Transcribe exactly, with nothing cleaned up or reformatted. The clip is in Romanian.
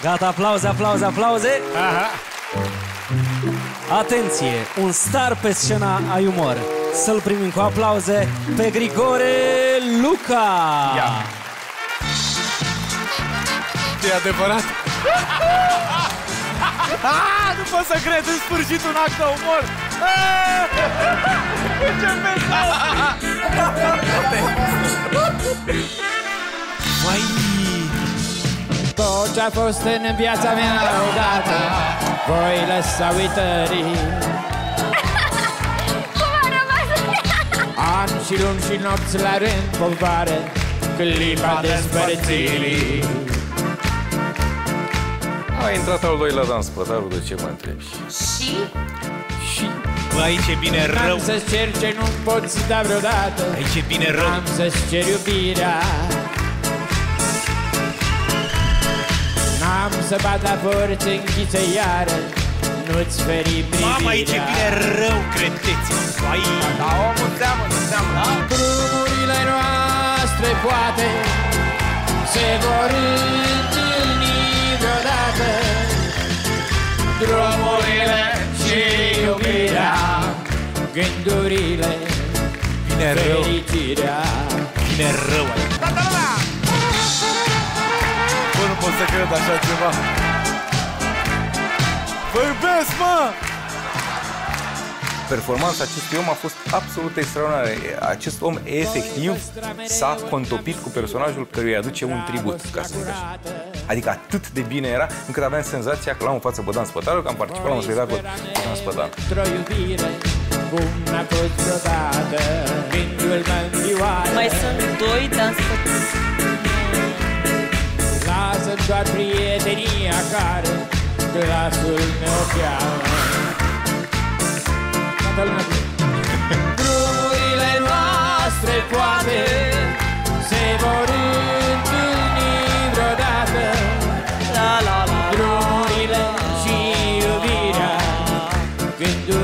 Gata, aplauze, aplauze, aplauze. Aha. Atenție, un star pe scena Ai Umor. Să-l primim cu aplauze pe Grigore Luca. Ia. E adevărat? Ah, nu pot să cred, în sfârșit un act de umor. Ce mesaj! Mai... Tot ce-a fost în viața mea odată voi lăsa uitării. Cum a rămas? Ani și luni și nopți la rând povară, clipa despărțirii. A intrat al doilea dans pătarul, de ce mă întrebi? Și? Și? Bă, aici e bine rău. N-am să-ți cer ce nu poți da vreodată. Aici e bine rău. N-am să-ți cer iubirea. N-am să bat la porți închise iară, nu-ți feri privirea. Mama, aici e bine rău, credeți-mă. Ai... Da, omul seamănă, seamănă. Drumurile noastre poate se vor întâlni vreodată. Drumurile și iubirea, gândurile, Bine rău. fericirea. Bine rău aici. Bă, nu pot să cred așa ceva. Vă iubesc, mă! Performanța acestui om a fost absolut extraordinară. Acest om efectiv s-a contopit cu personajul căruia îi aduce un tribut, ca să zic așa. Adică atât de bine era, încât aveam senzația că l-am în față pe Dan Spătarul, că am participat la un spectacol cu Dan Spătarul. Într-o iubire, cum n-a fost vreodată, gândul mă învioară. Mai sunt doi dansători. Lasă doar prietenia care glasul meu cheamă. Toată lumea cu... Drumurile noastre poate se vor întâlni vreodată. La la la. Drumurile și iubirea, gândul